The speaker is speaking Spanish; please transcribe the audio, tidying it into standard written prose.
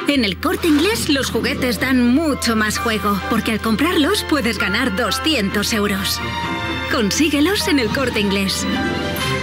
En el Corte Inglés los juguetes dan mucho más juego, porque al comprarlos puedes ganar 200 euros. Consíguelos en el Corte Inglés.